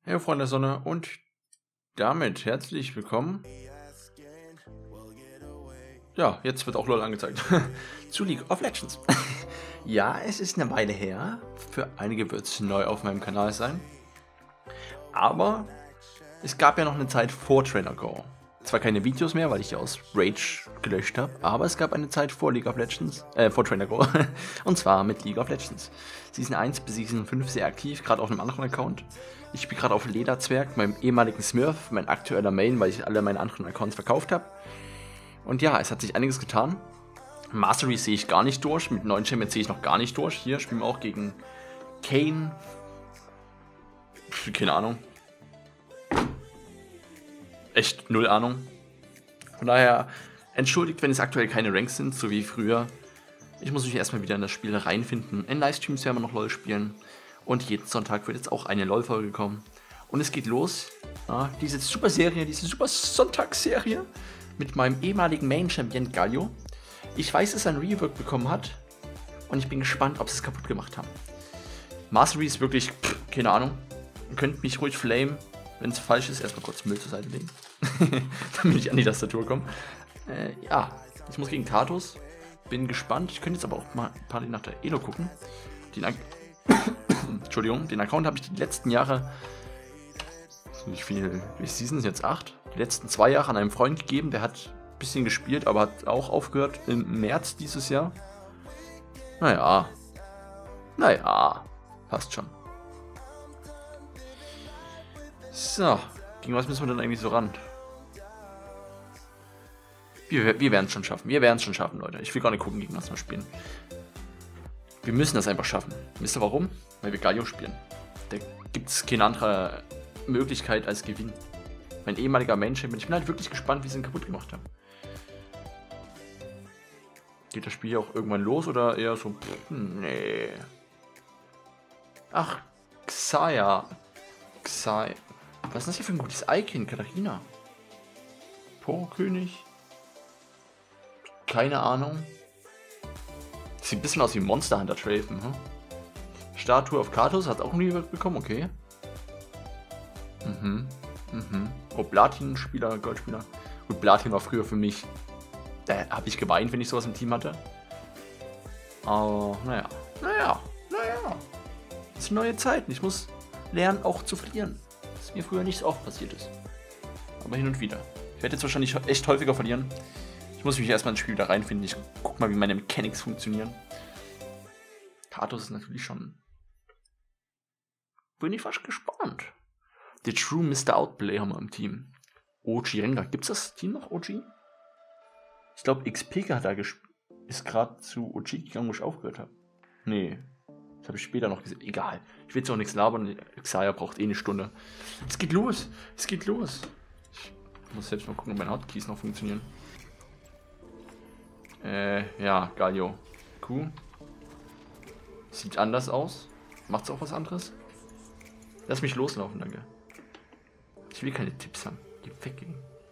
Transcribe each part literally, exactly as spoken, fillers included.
Hey Freunde der Sonne und damit herzlich willkommen. Ja, jetzt wird auch LOL angezeigt. Zu League of Legends. Ja, es ist eine Weile her. Für einige wird es neu auf meinem Kanal sein. Aber es gab ja noch eine Zeit vor Trainer Go. Zwar keine Videos mehr, weil ich die aus Rage gelöscht habe, aber es gab eine Zeit vor League of Legends, äh, vor Trainer Go. Und zwar mit League of Legends. Season eins bis Season fünf sehr aktiv, gerade auf einem anderen Account. Ich spiele gerade auf Lederzwerg, meinem ehemaligen Smurf, mein aktueller Main, weil ich alle meine anderen Accounts verkauft habe. Und ja, es hat sich einiges getan. Mastery sehe ich gar nicht durch, mit neuen Champions sehe ich noch gar nicht durch. Hier spielen wir auch gegen Kane. Keine Ahnung. Echt null Ahnung. Von daher entschuldigt, wenn es aktuell keine Ranks sind, so wie früher. Ich muss mich erstmal wieder in das Spiel reinfinden. In Livestreams werden wir noch LOL spielen. Und jeden Sonntag wird jetzt auch eine LOL-Folge kommen. Und es geht los. Ja, diese super Serie, diese super Sonntagsserie mit meinem ehemaligen Main-Champion Galio. Ich weiß, dass er ein Rework bekommen hat. Und ich bin gespannt, ob sie es kaputt gemacht haben. Mastery ist wirklich, pff, keine Ahnung. Ihr könnt mich ruhig flamen, wenn es falsch ist. Erstmal kurz Müll zur Seite legen. Damit ich an die Tastatur komme. Äh, ja, ich muss gegen Katus. Bin gespannt. Ich könnte jetzt aber auch mal ein paar nach der Elo gucken. Den, Entschuldigung, den Account habe ich die letzten Jahre, wie viele Seasons jetzt? acht? Die letzten zwei Jahre an einem Freund gegeben. Der hat ein bisschen gespielt, aber hat auch aufgehört im März dieses Jahr. Naja. Naja. Passt schon. So. Gegen was müssen wir denn eigentlich so ran? Wir, wir werden es schon schaffen. Wir werden es schon schaffen, Leute. Ich will gar nicht gucken, gegen was wir spielen. Wir müssen das einfach schaffen. Wisst ihr warum? Weil wir Galio spielen. Da gibt es keine andere Möglichkeit als Gewinn. Mein ehemaliger Main-Champion. Ich bin halt wirklich gespannt, wie sie ihn kaputt gemacht haben. Geht das Spiel auch irgendwann los oder eher so... Pff, nee. Ach, Xayah. Xayah. Was ist das hier für ein gutes Icon, Katharina? Pokékönig? Keine Ahnung. Sieht ein bisschen aus wie Monster Hunter Trafen, hm? Statue auf Katus hat auch ein Rework bekommen, okay. Mhm, mhm. Oh, Platin-Spieler, Goldspieler. Gut, Platin war früher für mich. Da habe ich geweint, wenn ich sowas im Team hatte. Aber, naja. Naja, naja. Es sind neue Zeiten. Ich muss lernen, auch zu verlieren. Was mir früher nicht so oft passiert ist. Aber hin und wieder. Ich werde jetzt wahrscheinlich echt häufiger verlieren. Ich muss mich erstmal ins Spiel wieder reinfinden. Ich guck mal, wie meine Mechanics funktionieren. Katus ist natürlich schon... Bin ich fast gespannt. The True Mister Outplay haben wir im Team. O G Rengar. Gibt's das Team noch, O G? Ich glaube, X P K hat da gespielt. Ist gerade zu O G gegangen, wo ich aufgehört habe. Nee. Das habe ich später noch gesehen. Egal. Ich will jetzt auch nichts labern. Xayah braucht eh eine Stunde. Es geht los. Es geht los. Ich muss selbst mal gucken, ob meine Hotkeys noch funktionieren. Äh, ja, Galio. Q. Sieht anders aus. Macht's auch was anderes? Lass mich loslaufen, danke. Ich will keine Tipps haben. Geh weg.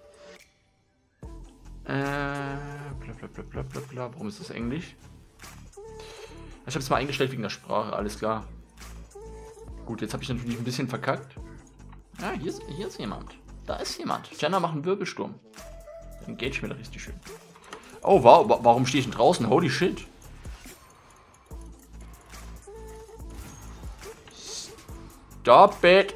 Äh, bla bla bla bla bla bla. Warum ist das Englisch? Ich habe es mal eingestellt wegen der Sprache, alles klar. Gut, jetzt habe ich natürlich ein bisschen verkackt. Ah, hier ist, hier ist jemand. Da ist jemand. Jenna macht einen Wirbelsturm. Engage mir da richtig schön. Oh, wow, warum stehe ich denn draußen? Holy shit. Stop it.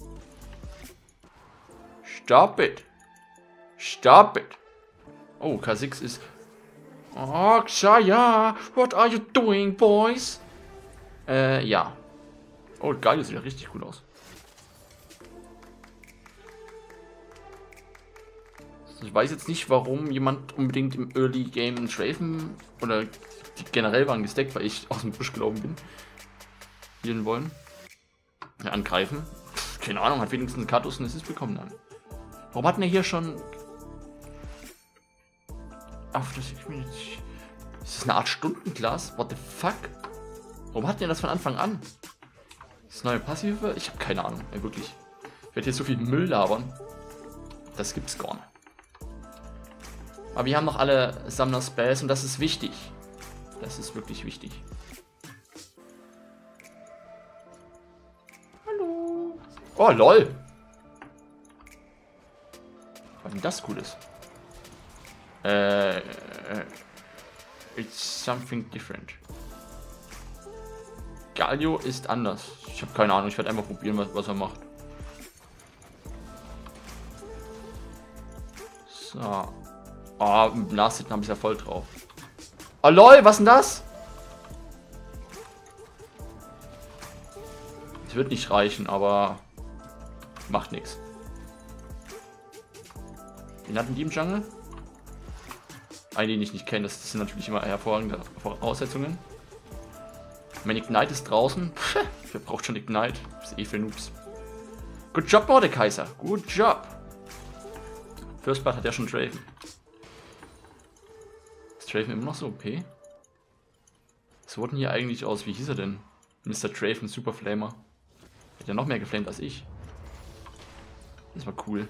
Stop it. Stop it. Oh, K sechs ist... Oh, Xayah, what are you doing, boys? Äh, ja. Oh, Galio sieht ja richtig gut aus. Ich weiß jetzt nicht, warum jemand unbedingt im Early Game einen Trafen oder generell waren gesteckt, weil ich aus dem Busch gelaufen bin. Spielen wollen. Ja, angreifen. Pff, keine Ahnung, hat wenigstens Katus einen Assist bekommen dann. Warum hat denn er hier schon... Ach, das ist das eine Art Stundenglas? What the fuck? Warum hat der das von Anfang an? Das neue Passive? Ich habe keine Ahnung, ja, wirklich. Ich werde hier so viel Müll labern. Das gibt's gar nicht. Aber wir haben noch alle Sammler-Spells und das ist wichtig. Das ist wirklich wichtig. Oh, lol. Was denn das Cooles? Äh, it's something different. Galio ist anders. Ich habe keine Ahnung, ich werde einfach probieren, was, was er macht. So. Oh, im Last Hit habe ich ja voll drauf. Oh lol, was denn das? Es wird nicht reichen, aber macht nichts. Wen hatten die im Jungle? Einen, den ich nicht kenne, das sind natürlich immer hervorragende Voraussetzungen. Mein Ignite ist draußen. Wer braucht schon Ignite? Das ist eh für Noobs. Good job, Mordekaiser. Good job. First Blood hat ja schon Draven. Ist Draven immer noch so O P? Was wurden hier eigentlich aus? Wie hieß er denn? Mister Draven, Super Flamer. Hat ja noch mehr geflamed als ich. Das war cool.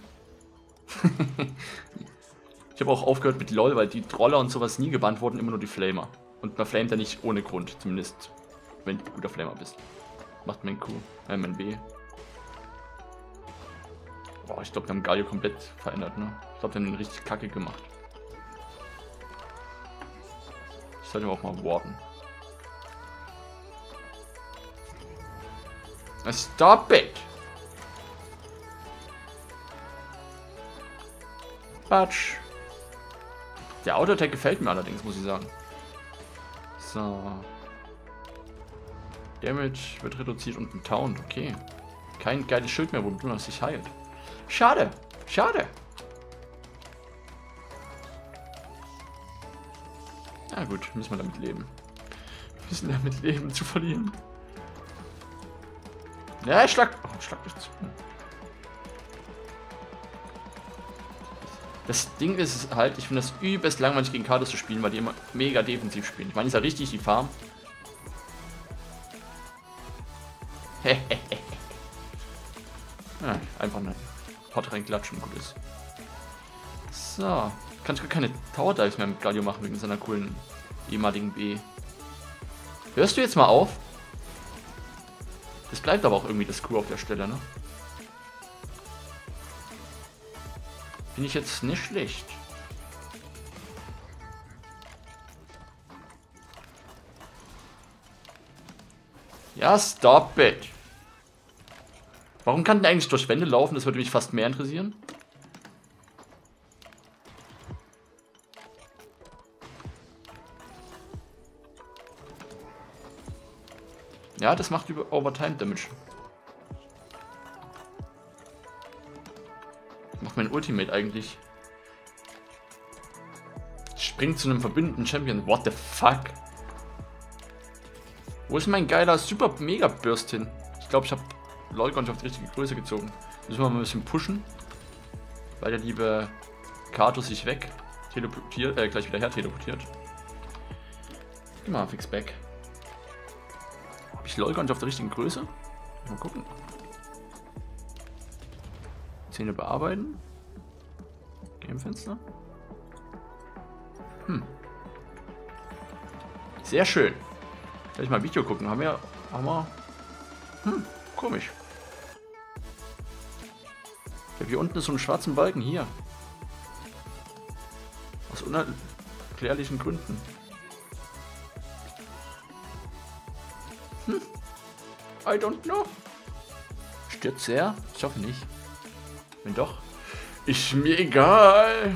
Ich habe auch aufgehört mit LOL, weil die Troller und sowas nie gebannt wurden, immer nur die Flamer. Und man flamet ja nicht ohne Grund, zumindest wenn du ein guter Flamer bist. Macht mein Q, äh, mein B. Boah, ich glaube, wir haben Galio komplett verändert, ne? Ich glaube, wir haben ihn richtig kacke gemacht. Ich sollte auch mal warten. Stop it! Batsch. Der Auto-Attack gefällt mir allerdings, muss ich sagen. So. Damage wird reduziert und ein Taunt, okay. Kein geiles Schild mehr, womit man sich heilt. Schade, schade. Na gut, müssen wir damit leben. Wir müssen damit leben, zu verlieren. Ja, ich schlag... Oh, ich schlag mich zu. Das Ding ist halt, ich finde das übelst langweilig gegen Kados zu spielen, weil die immer mega defensiv spielen. Ich meine, ist ja richtig die Farm. Ja, einfach eine Pot reinklatschen und gut ist. So. Kann ich gar keine Tower Dives mehr mit Galio machen wegen seiner coolen ehemaligen B. Hörst du jetzt mal auf? Das bleibt aber auch irgendwie das Q auf der Stelle, ne? Finde ich jetzt nicht schlecht. Ja, stop it. Warum kann der eigentlich durch Wände laufen? Das würde mich fast mehr interessieren. Ja, das macht über Overtime Damage. Macht mein Ultimate eigentlich. Springt zu einem verbündeten Champion. What the fuck? Wo ist mein geiler Super Mega Burst hin? Ich glaube, ich habe Leute nicht auf die richtige Größe gezogen. Müssen wir mal ein bisschen pushen. Weil der liebe Kato sich weg teleportiert, äh, gleich wieder her teleportiert. Geh mal fix back. Habe ich Leute nicht auf der richtigen Größe? Mal gucken. Szene bearbeiten. Gamefenster. Hm. Sehr schön. Soll ich mal ein Video gucken? Haben wir. Haben wir. Hm, komisch. Ich habe hier unten so einen schwarzen Balken hier. Aus unerklärlichen Gründen. Hm. I don't know. Stürzt er? Ich hoffe nicht. Wenn doch, ist mir egal.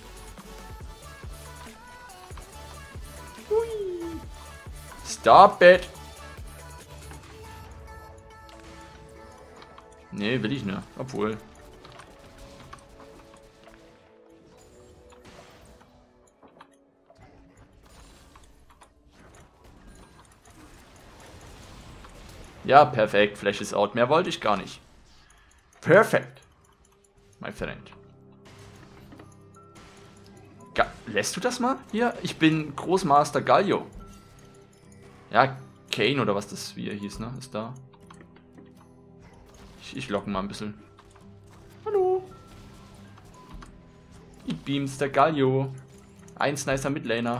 Hui. Stop it. Nee, will ich nicht. Obwohl. Ja, perfekt. Flash is out. Mehr wollte ich gar nicht. Perfekt. My friend. Ga Lässt du das mal? Hier, ich bin Großmaster Galio. Ja, Kane oder was das wie er hieß, ne? Ist da. Ich, ich locke mal ein bisschen. Hallo. Ich beams der Galio. Ein nicer Midlaner.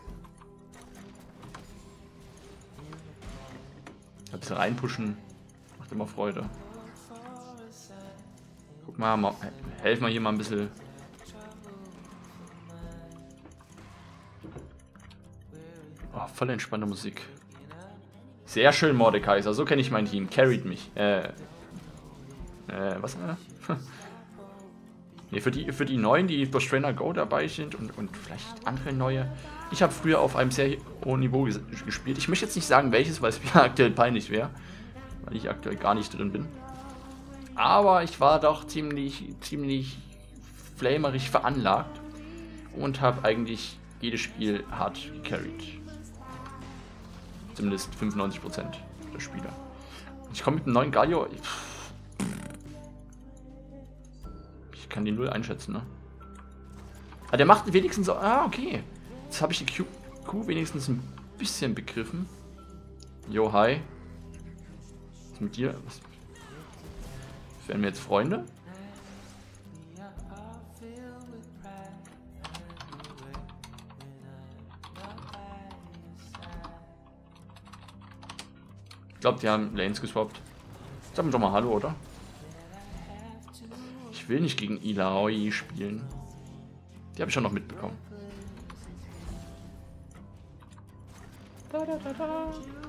Ein bisschen reinpushen. Macht immer Freude. Guck mal, mal helfen wir hier mal ein bisschen. Oh, voll entspannte Musik. Sehr schön, Mordekaiser. So kenne ich mein Team. Carried mich. Äh. Äh, was? Äh? Nee, für die, für die Neuen, die durch Trainer Go dabei sind und, und vielleicht andere neue. Ich habe früher auf einem sehr hohen Niveau ges gespielt. Ich möchte jetzt nicht sagen, welches, weil es mir aktuell peinlich wäre. Weil ich aktuell gar nicht drin bin. Aber ich war doch ziemlich, ziemlich flamerig veranlagt. Und habe eigentlich jedes Spiel hart gecarried. Zumindest fünfundneunzig Prozent der Spieler. Ich komme mit einem neuen Galio. Ich kann die null einschätzen, ne? Ah, der macht wenigstens so. Ah, okay. Jetzt habe ich die Q, Q wenigstens ein bisschen begriffen. Jo, hi. Was ist mit dir? Was? Werden wir jetzt Freunde? Ich glaube, die haben Lanes geswappt. Sagen wir doch mal Hallo, oder? Ich will nicht gegen Illaoi spielen. Die habe ich schon noch mitbekommen. Da, da, da, da.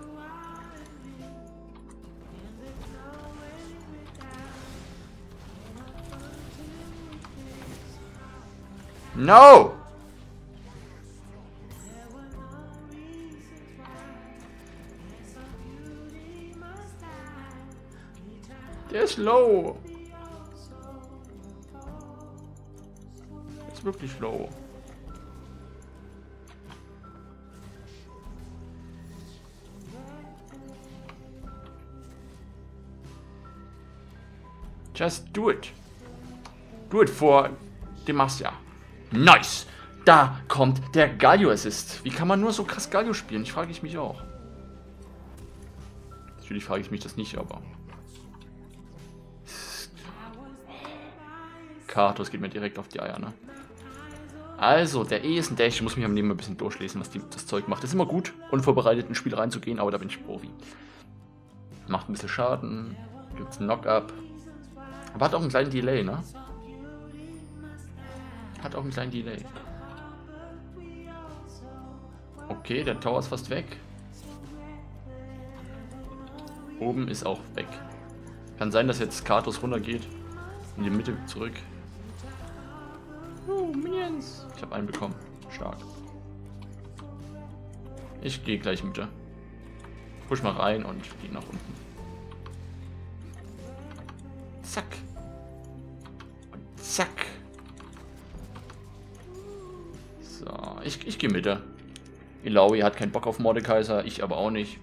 No! Der ist low. Der ist wirklich low. Just do it. Do it for Demacia. Nice! Da kommt der Galio Assist. Wie kann man nur so krass Galio spielen? Ich frage ich mich auch. Natürlich frage ich mich das nicht, aber... Karthus geht mir direkt auf die Eier, ne? Also, der E ist ein Dash. Ich muss mich am Leben ein bisschen durchlesen, was die, das Zeug macht. Das ist immer gut, unvorbereitet in ein Spiel reinzugehen, aber da bin ich Profi. Macht ein bisschen Schaden. Gibt's einen Knock-Up. Aber hat auch einen kleinen Delay, ne? Hat auch einen kleinen Delay. Okay, der Tower ist fast weg. Oben ist auch weg. Kann sein, dass jetzt Karthus runtergeht. In die Mitte zurück. Oh, Minions. Ich habe einen bekommen. Stark. Ich gehe gleich Mitte. Push mal rein und gehe nach unten. Zack. Und zack. So, ich, ich gehe Mitte. Illaoi hat keinen Bock auf Mordekaiser, ich aber auch nicht.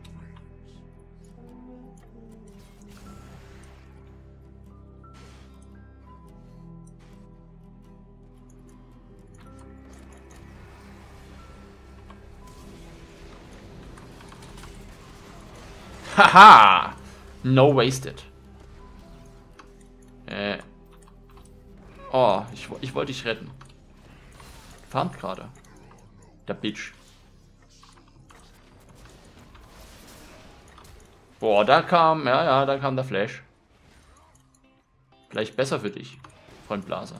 Haha! No wasted. Äh. Oh, ich, ich wollte dich retten. Farmt gerade. Der Bitch. Boah, da kam, ja, ja, da kam der Flash. Vielleicht besser für dich, Freund Blaser.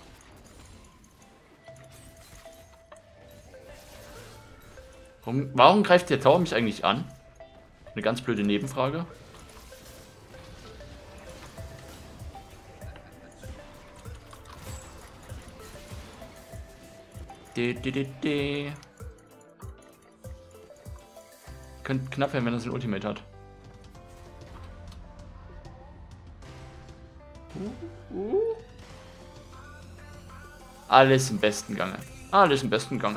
Warum, warum greift der Tower mich eigentlich an? Eine ganz blöde Nebenfrage. De, de, de, de. Könnte knapp werden, wenn er sein Ultimate hat. Uh, uh. Alles im besten Gange. Alles im besten Gange.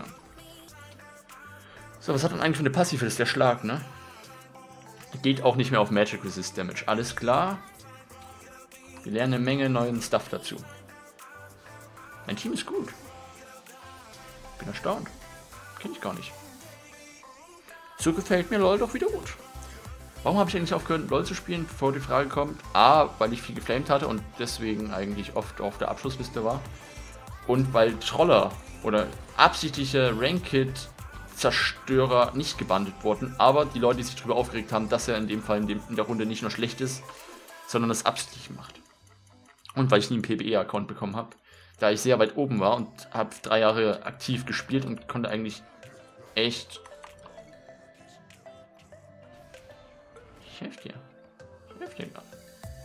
So, was hat man eigentlich für eine Passive? Das ist der Schlag, ne? Geht auch nicht mehr auf Magic Resist Damage. Alles klar. Wir lernen eine Menge neuen Stuff dazu. Mein Team ist gut. Bin erstaunt. Kenne ich gar nicht. So gefällt mir LoL doch wieder gut. Warum habe ich eigentlich aufgehört, LoL zu spielen, bevor die Frage kommt? A, weil ich viel geflamed hatte und deswegen eigentlich oft auf der Abschlussliste war. Und weil Troller oder absichtliche Ranked Zerstörer nicht gebandet worden, aber die Leute, die sich darüber aufgeregt haben, dass er in dem Fall in, dem, in der Runde nicht nur schlecht ist, sondern das absichtlich macht. Und weil ich nie einen P B E-Account bekommen habe, da ich sehr weit oben war und habe drei Jahre aktiv gespielt und konnte eigentlich echt... Ich helfe dir. Ich helfe dir gerade.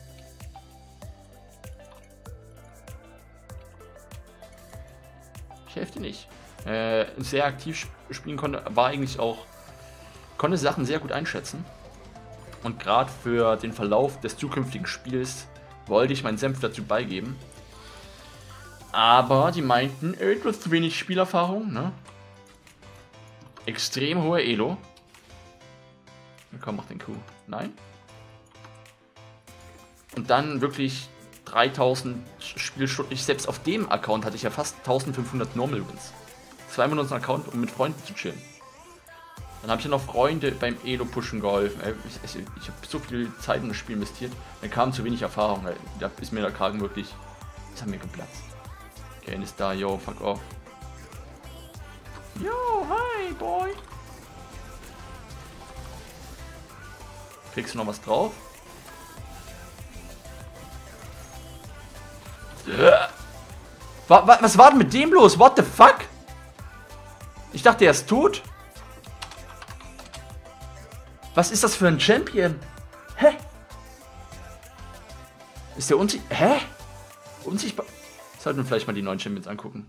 Ich helfe dir nicht. Äh, sehr aktiv spielen konnte, war eigentlich auch... Konnte Sachen sehr gut einschätzen. Und gerade für den Verlauf des zukünftigen Spiels wollte ich meinen Senf dazu beigeben. Aber die meinten, etwas zu wenig Spielerfahrung, ne? Extrem hohe Elo. Na komm, mach den Kuh. Nein. Und dann wirklich dreitausend Spielstunden. Ich, selbst auf dem Account hatte ich ja fast eintausendfünfhundert Normal Wins. Zwei Minuten Account, um mit Freunden zu chillen. Dann habe ich ja noch Freunde beim Elo-Pushen geholfen. Ich, ich, ich habe so viel Zeit in das Spiel investiert. Dann kam zu wenig Erfahrung. Da ist mir der Kragen wirklich... Das hat mir geplatzt. Kane ist da, yo, fuck off. Yo, hi, boy. Kriegst du noch was drauf? Was, was war denn mit dem los? What the fuck? Ich dachte, er ist tot. Was ist das für ein Champion? Hä? Ist der unsichtbar? Hä? Unsichtbar? Sollten wir vielleicht mal die neuen Champions angucken.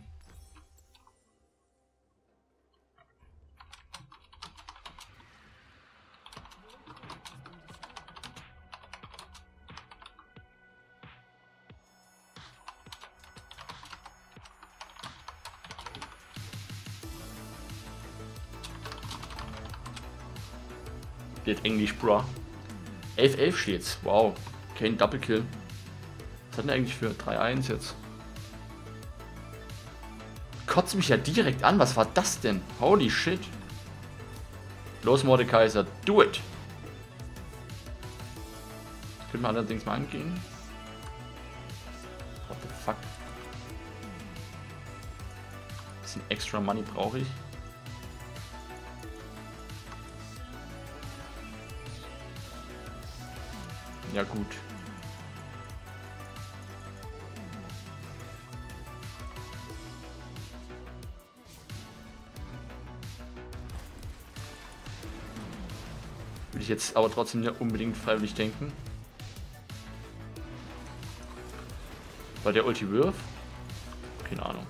Geht Englisch, bro. elf elf steht's. Wow. Kein Double Kill. Was hat denn eigentlich für drei eins jetzt? Kotzt mich ja direkt an. Was war das denn? Holy shit. Los, Mordekaiser. Do it. Das können wir allerdings mal angehen. What the fuck? Bisschen extra Money brauche ich. Ja gut. Will ich jetzt aber trotzdem nicht unbedingt freiwillig denken. Weil der Ulti wirft? Keine Ahnung.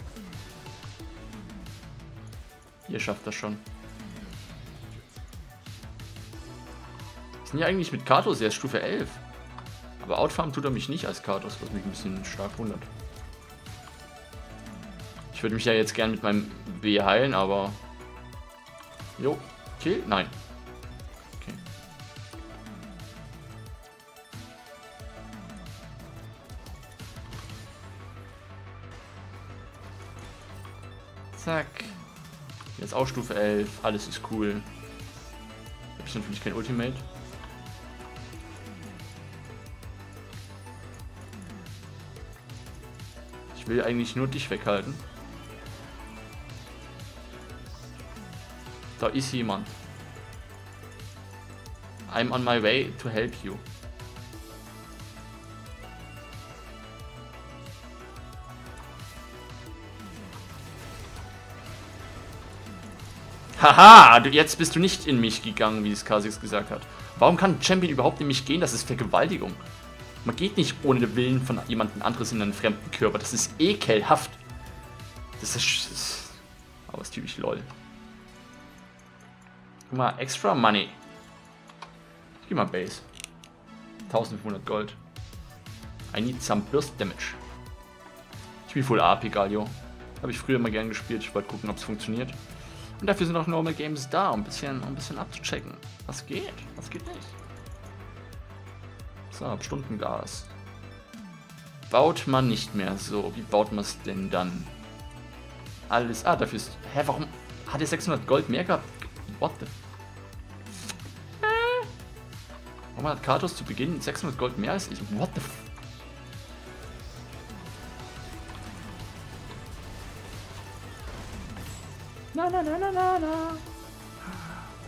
Ihr schafft das schon. Sind ja eigentlich mit Katos erst Stufe elf. Aber Outfarm tut er mich nicht als Katos, was mich ein bisschen stark wundert. Ich würde mich ja jetzt gern mit meinem W heilen, aber... Jo, Kill? Nein. Okay. Zack. Jetzt auch Stufe elf, alles ist cool. Habe ich natürlich kein Ultimate. Ich will eigentlich nur dich weghalten. Da ist jemand. I'm on my way to help you. Haha, du, jetzt bist du nicht in mich gegangen, wie es Kha'Zix gesagt hat. Warum kann ein Champion überhaupt in mich gehen? Das ist Vergewaltigung. Man geht nicht ohne den Willen von jemandem anderes in einen fremden Körper. Das ist ekelhaft. Das ist... Das ist aber das ist typisch LOL. Guck mal, extra Money. Ich geh mal Base. eintausendfünfhundert Gold. I need some burst damage. Ich spiele Full A P Galio. Habe ich früher immer gern gespielt. Ich wollte gucken, ob es funktioniert. Und dafür sind auch Normal Games da, um ein bisschen, um ein bisschen abzuchecken. Was geht? Was geht nicht? So, Stundengas. Baut man nicht mehr so. Wie baut man es denn dann? Alles. Ah, dafür ist. Hä, warum hat er sechshundert Gold mehr gehabt? What the? Äh? Warum hat Katos zu Beginn sechshundert Gold mehr als ich? What the? Na na na na na na.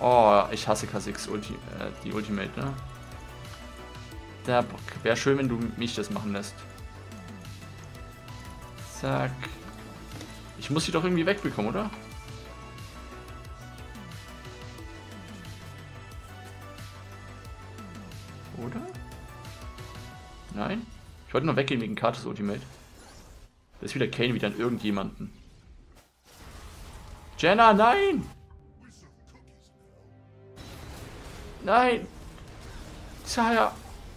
Oh, ich hasse K sechs Ulti äh, die Ultimate, ne? Da wäre schön, wenn du mich das machen lässt. Zack. Ich muss sie doch irgendwie wegbekommen, oder? Oder? Nein? Ich wollte nur weggehen wegen Katos Ultimate. Da ist wieder Kayn wieder an irgendjemanden. Jenna, nein! Nein! Zaya!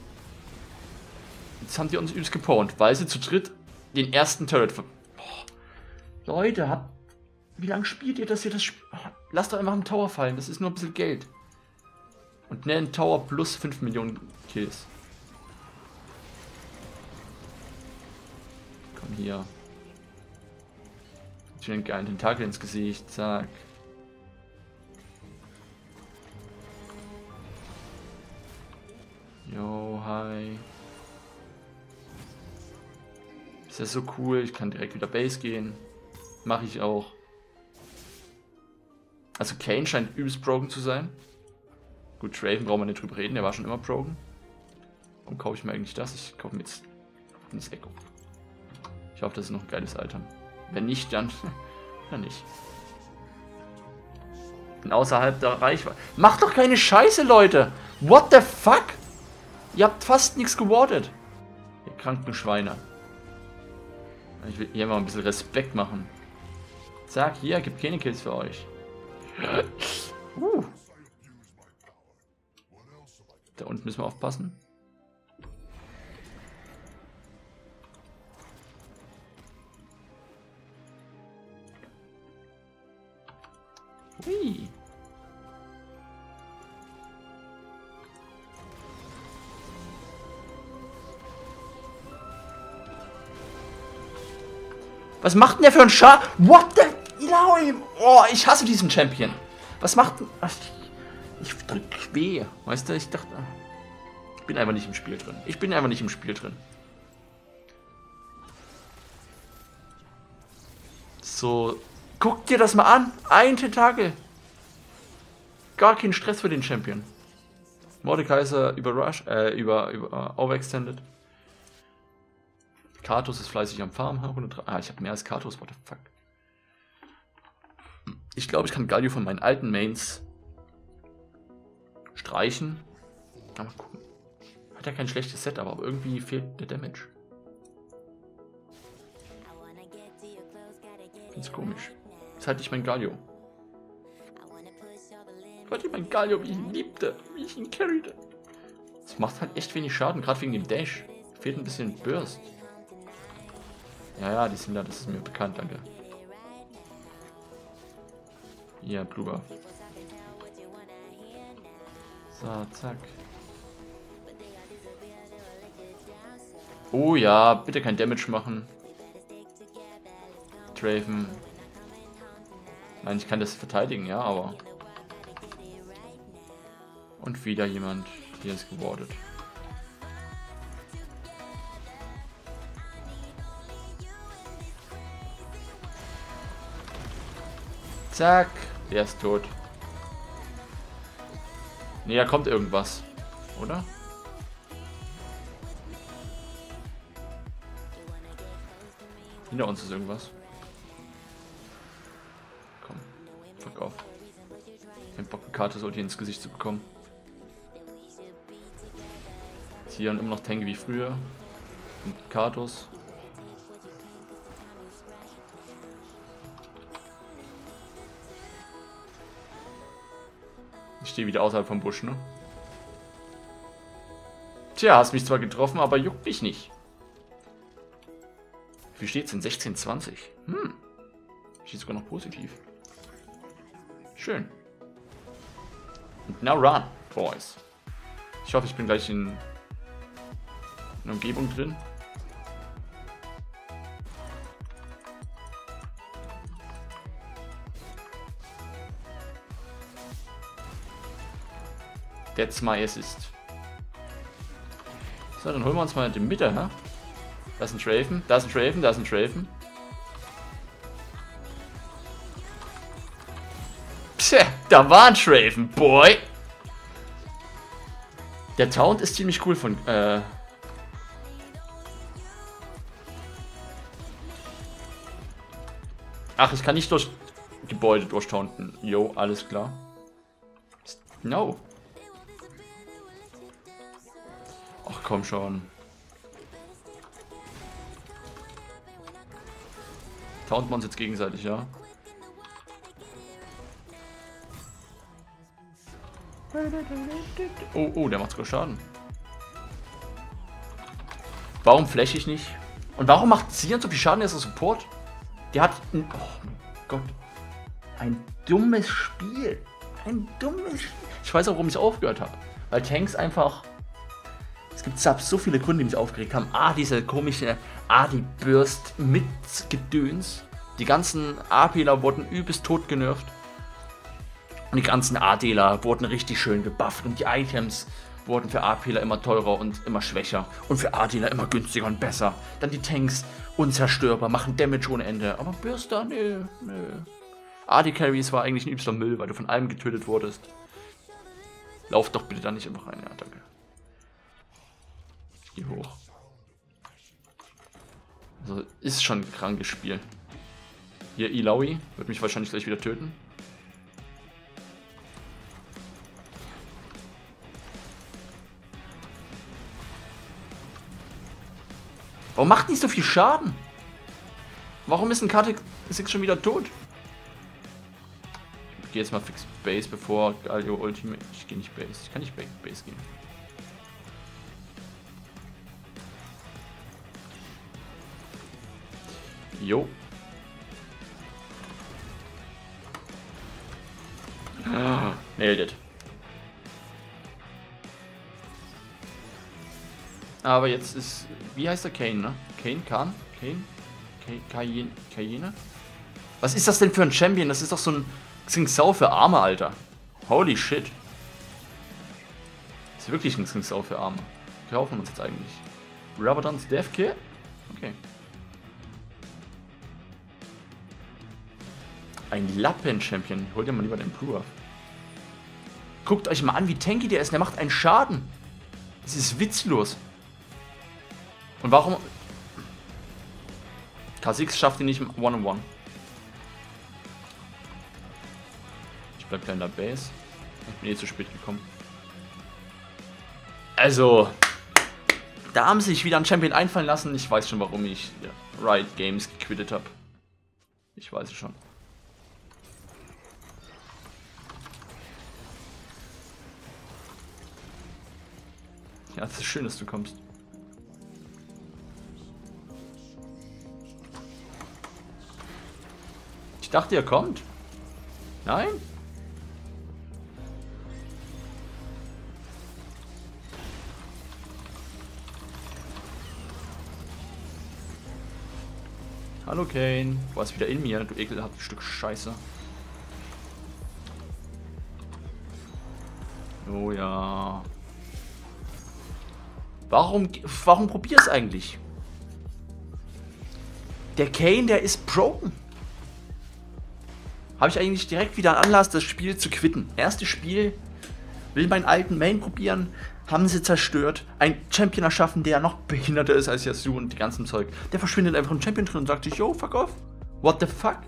Jetzt haben die uns übelst gepawnt, weil sie zu dritt den ersten Turret ver... Oh. Leute, habt... Wie lange spielt ihr das hier? Das Sp oh, lasst doch einfach einen Tower fallen, das ist nur ein bisschen Geld. Und ne, ein Tower plus fünf Millionen Kills. Komm hier. Ich einen geilen Tentakel ins Gesicht, zack. Yo, hi. Ist das so cool, ich kann direkt wieder Base gehen. Mache ich auch. Also Kayn scheint übelst broken zu sein. Gut, Draven brauchen wir nicht drüber reden, der war schon immer broken. Warum kaufe ich mir eigentlich das? Ich kaufe mir jetzt das Echo. Ich hoffe, das ist noch ein geiles Item. Wenn nicht, dann, dann nicht. Bin außerhalb der Reichweite. Macht doch keine Scheiße, Leute! What the fuck? Ihr habt fast nichts gewartet. Ihr kranken Schweine. Ich will hier mal ein bisschen Respekt machen. Zack, hier, gibt keine Kills für euch. uh. Da unten müssen wir aufpassen. Hui. Was macht denn der für ein Schar? What the... Oh, ich hasse diesen Champion. Was macht denn... Ich drück weh. Weißt du, ich dachte... Ich bin einfach nicht im Spiel drin. Ich bin einfach nicht im Spiel drin. So... Guck dir das mal an. Ein Tentakel. Gar kein Stress für den Champion. Mordekaiser über Rush, äh, über, über uh, Overextended. Katos ist fleißig am Farm. Ah, ich habe mehr als Katos, what the fuck. Ich glaube, ich kann Galio von meinen alten Mains streichen. Mal gucken. Hat ja kein schlechtes Set, aber irgendwie fehlt der Damage. Find's komisch. Das ist halt nicht mein Galio. Das war nicht mein Galio, wie ich ihn liebte, wie ich ihn carryte. Das macht halt echt wenig Schaden, gerade wegen dem Dash. Fehlt ein bisschen Burst. Ja, ja, die sind da, das ist mir bekannt, danke. Ja, Blue Buff. So, zack. Oh ja, bitte kein Damage machen. Draven. Nein, ich kann das verteidigen, ja, aber... Und wieder jemand, hier ist gewardet. Zack, der ist tot. Ne, da kommt irgendwas, oder? Hinter uns ist irgendwas. Komm, fuck off. Kein Bock, eine Karte sollte ins Gesicht zu bekommen. Hier und immer noch Tank wie früher. Und Katos. Ich stehe wieder außerhalb vom Busch, ne? Tja, hast mich zwar getroffen, aber juckt mich nicht. Wie steht's denn? sechzehn zwanzig. Hm. Steht sogar noch positiv. Schön. Und now run, boys. Ich hoffe, ich bin gleich in einer Umgebung drin. That's my assist. So, dann holen wir uns mal in die Mitte, hä? Da ist ein Draven, da ist ein Draven, da ist ein Draven. Psst. Da war ein Shraven, boy. Der Taunt ist ziemlich cool von, äh... Ach, ich kann nicht durch Gebäude durchtaunten. Jo, alles klar. No. Ach, komm schon. Taunten wir uns jetzt gegenseitig, ja? Oh, oh, der macht sogar Schaden. Warum fläche ich nicht? Und warum macht Sion so viel Schaden, der ist der Support? Der hat... Ein, oh mein Gott. Ein dummes Spiel. Ein dummes Spiel. Ich weiß auch, warum ich aufgehört habe. Weil Tanks einfach... Es gibt so viele Kunden, die mich aufgeregt haben. Ah, diese komische Adi-Burst mit Gedöns. Die ganzen A-Pler wurden übelst tot genervt. Und die ganzen A-Deler wurden richtig schön gebufft. Und die Items wurden für A-Pler immer teurer und immer schwächer. Und für A-Deler immer günstiger und besser. Dann die Tanks unzerstörbar, machen Damage ohne Ende. Aber Burster, nö, nö. A D-Carries war eigentlich ein übster Müll, weil du von allem getötet wurdest. Lauf doch bitte da nicht einfach rein. Ja, danke. Geh hoch. Also, ist schon ein krankes Spiel. Hier, Illaoi wird mich wahrscheinlich gleich wieder töten. Warum macht nicht so viel Schaden? Warum ist ein K T sechs schon wieder tot? Ich gehe jetzt mal fix Base, bevor Galio Ultimate... Ich gehe nicht Base. Ich kann nicht Base gehen. Jo. Ah, nailed it. Aber jetzt ist... Wie heißt der? Kane, ne? Kane? Khan? Kane? Kane? Kayene? Was ist das denn für ein Champion? Das ist doch so ein Xingqiao für Arme, Alter. Holy shit. Das ist wirklich ein Xingqiao für Arme. Kaufen wir uns jetzt eigentlich. Rabadon's Death Kit? Okay. Ein Lappen-Champion. Holt dir mal lieber den Improver. Guckt euch mal an, wie tanky der ist. Der macht einen Schaden. Das ist witzlos. Und warum... K sechs schafft ihn nicht im One-on-One. Ich bleib in der Base. Ich bin eh zu spät gekommen. Also... Da haben sie sich wieder einen Champion einfallen lassen. Ich weiß schon, warum ich ja, Riot Games gequittet habe. Ich weiß es schon. Ja, es ist schön, dass du kommst. Ich dachte, er kommt. Nein? Hallo Kane. Du warst wieder in mir, du ekelhaftes Stück Scheiße. Oh ja. Warum, warum probier's eigentlich? Der Kane, der ist broken. Habe ich eigentlich direkt wieder Anlass, das Spiel zu quitten. Erstes Spiel, will meinen alten Main probieren, haben sie zerstört. Ein Champion erschaffen, der noch behinderter ist als Yasuo und die ganzen Zeug. Der verschwindet einfach im Champion drin und sagt sich, yo, fuck off. What the fuck?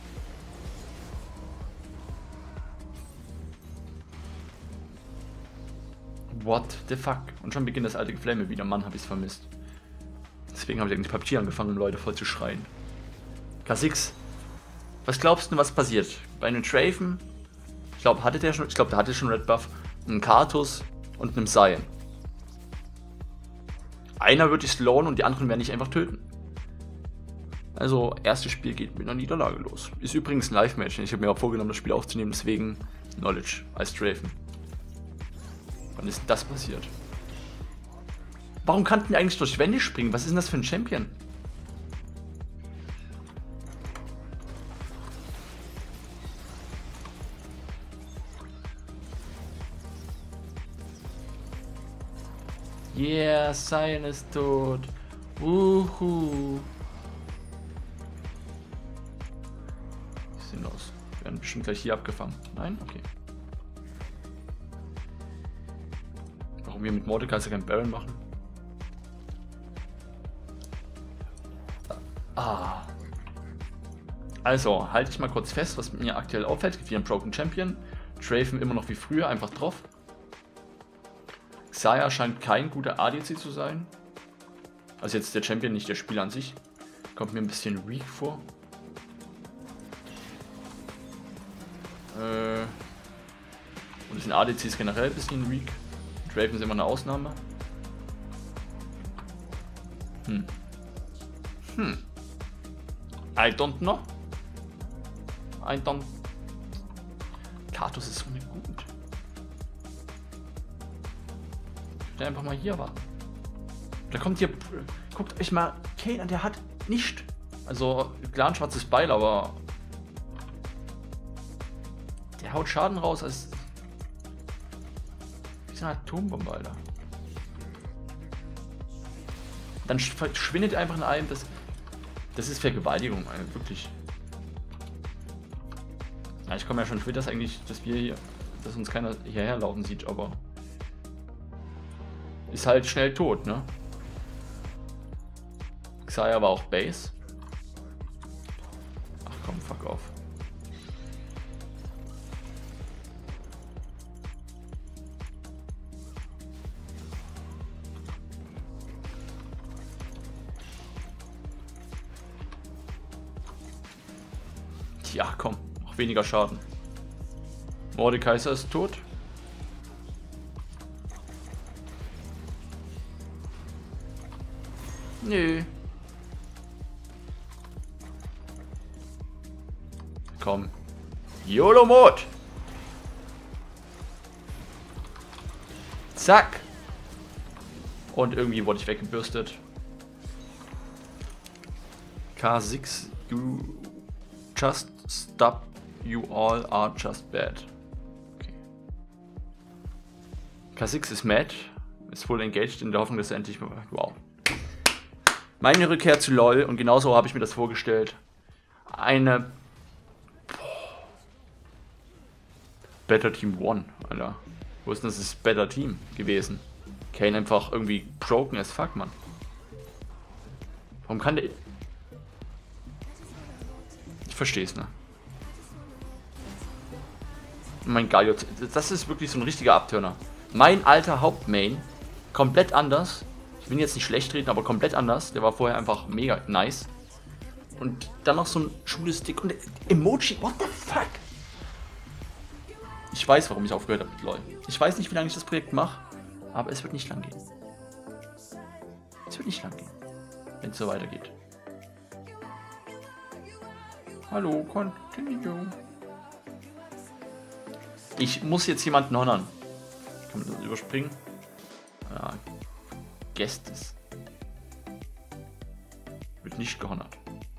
What the fuck? Und schon beginnt das alte Geflame wieder. Mann, hab ich's vermisst. Deswegen habe ich eigentlich P U B G angefangen, um Leute voll zu schreien. K sechs. Was glaubst du, was passiert? Bei einem Traven, ich glaube, hatte der schon, ich glaube, der hatte schon Red Buff, einen Karthus und einem Sion. Einer wird dich slowen und die anderen werden dich einfach töten. Also, erstes Spiel geht mit einer Niederlage los. Ist übrigens ein Live-Match. Ich habe mir auch vorgenommen, das Spiel aufzunehmen, deswegen Knowledge als Traven. Wann ist das passiert? Warum kannten die eigentlich durch Wände springen? Was ist denn das für ein Champion? Yeah, Sion ist tot. Wuhu. Sinnlos. Wir werden bestimmt bestimmt gleich hier abgefangen. Nein? Okay. Warum wir mit Mordekaiser kein Baron machen? Ah. Also, halte ich mal kurz fest, was mir aktuell auffällt. Wir haben Broken Champion. Draven immer noch wie früher, einfach drauf. Xayah scheint kein guter A D C zu sein. Also jetzt der Champion, nicht der Spieler an sich. Kommt mir ein bisschen weak vor. Äh Und sind A D Cs generell ein bisschen weak. Draven ist immer eine Ausnahme. Hm. Hm. I don't know. I don't... Karthus ist so nicht gut. Ich will einfach mal hier warten. Da kommt hier... Guckt euch mal Kayn an, der hat nicht... Also, klar ein schwarzes Beil, aber... Der haut Schaden raus als... Wie so eine Atombombe, Alter. Dann verschwindet einfach in einem... Das, das ist Vergewaltigung, Alter, wirklich. Ja, ich komme ja schon mit, dass eigentlich, dass wir hier, dass uns keiner hierher laufen sieht, aber ist halt schnell tot, ne? Xayah war auch Base. Ach komm, fuck off. Ja, komm. Weniger Schaden. Mordekaiser ist tot. Nö. Komm. YOLO-Mod. Zack. Und irgendwie wurde ich weggebürstet. K sechs, you just stop. You all are just bad. Okay. K sechs ist mad, ist voll engaged in der Hoffnung, dass er endlich... Wow. Meine Rückkehr zu LoL, und genauso habe ich mir das vorgestellt. Eine... Better Team One, Alter. Wo ist denn das Better Team gewesen? Kayn einfach irgendwie broken as fuck, Mann. Warum kann der... Ich versteh's, ne? Mein Galio, das ist wirklich so ein richtiger Abturner. Mein alter Hauptmain, komplett anders. Ich will jetzt nicht schlecht reden, aber komplett anders. Der war vorher einfach mega nice. Und dann noch so ein schwules Stick und Emoji, what the fuck? Ich weiß, warum ich aufgehört habe mit LoL. Ich weiß nicht, wie lange ich das Projekt mache, aber es wird nicht lang gehen. Es wird nicht lang gehen, wenn es so weitergeht. Hallo, continue. Ich muss jetzt jemanden honern. Kann man das überspringen? Ja, Gestes. Wird nicht gehonnert.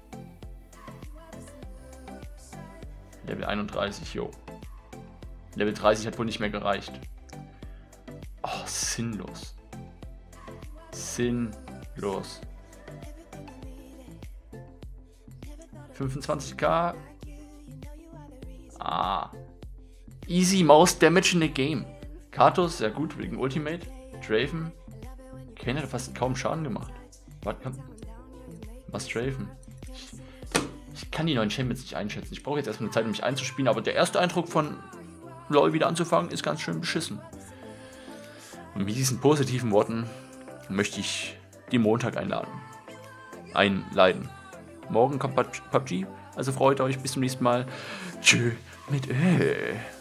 Level einunddreißig, jo. Level dreißig hat wohl nicht mehr gereicht. Oh, sinnlos. Sinnlos. fünfundzwanzig k. Ah. Easy most damage in the game. Karthus, sehr gut wegen Ultimate. Draven. Kayn hat fast kaum Schaden gemacht. Was kann. Was Draven? Ich, ich kann die neuen Champions nicht einschätzen. Ich brauche jetzt erstmal eine Zeit, um mich einzuspielen, aber der erste Eindruck von LoL wieder anzufangen ist ganz schön beschissen. Und mit diesen positiven Worten möchte ich die Montag einladen. Einleiten. Morgen kommt P U B G, also freut euch, bis zum nächsten Mal. Tschö mit Ö.